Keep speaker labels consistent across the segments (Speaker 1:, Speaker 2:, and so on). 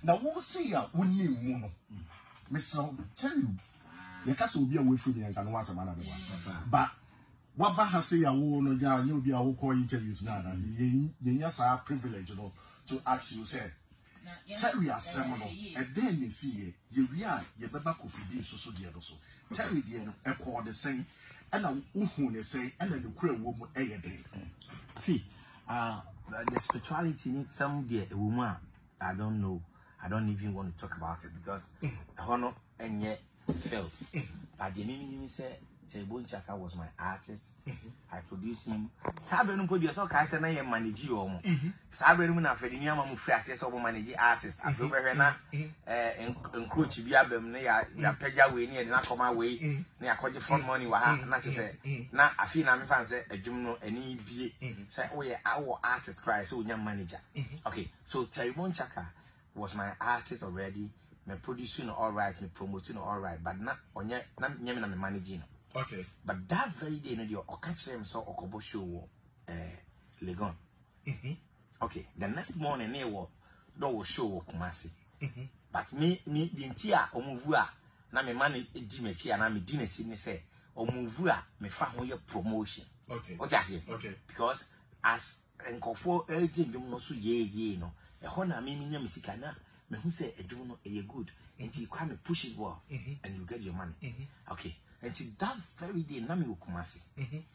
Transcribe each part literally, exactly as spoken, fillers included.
Speaker 1: Now we'll see ya we need mono. Mister tell you, the castle will be away from me and can once a man. But what has say a woman or you'll be a whole call interviews now. Yes, I have privilege, you know, to ask you, say, Terry are seminal, and then you see, you are your baby could be so so dear also. Terry, dear, a call the same, and a woman say, and then the queer woman a day.
Speaker 2: Fee, uh, the spirituality needs some dear a woman. I don't know. I don't even want to talk about it because honor and yet failed. But the name said, Bonchaka was my artist. I produced him. Sabe producer, so I said, I am manage you. Sabe no na Freddy Niama mu free access of manage artist. I feel very na eh encroach bi abem na ya ya pega we ni na come away na akwaje fund money wa ha na say na afi na me fan say adwum no ani bie say oh yeah our artist cry so nya manager. Okay, so Bonchaka was my artist already. Me producing all right, me promoting all right, but na onye na nyame na me managing.
Speaker 1: Okay.
Speaker 2: But that very day, no, you catch them so Okobo show uh Legon. Mm-hmm. Okay. The next morning, they will do show Kumasi. Mm-hmm. But me, me, the entire Omuvua, na me money dimechi and I me dinechi me say Omuvua me found your promotion.
Speaker 1: Okay.
Speaker 2: What you say?
Speaker 1: Okay.
Speaker 2: Because as Nkofo urgent, you know, so ye ye no. A hona me me musica na me who say a do no a good. And you come and push it well, and you get your money. Mm-hmm. Okay. Until that very day, Nami will come see.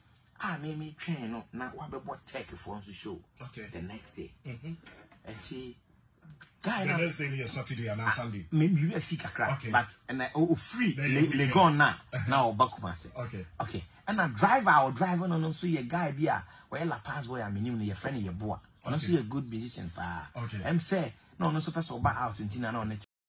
Speaker 2: Ah, me me train no now. What about take for to show? Okay. The next day. Mm-hmm. And she,
Speaker 1: guy, the next day is Saturday and Sunday.
Speaker 2: Maybe you feel a crack, but and I oh free. They gone now. Now back kumasi. Okay. Okay. And a driver or driver no no so your guy be a where la pass boy I mean your friend your boy. No so a good musician pa. Okay. I'm say no no so person out in Tina no.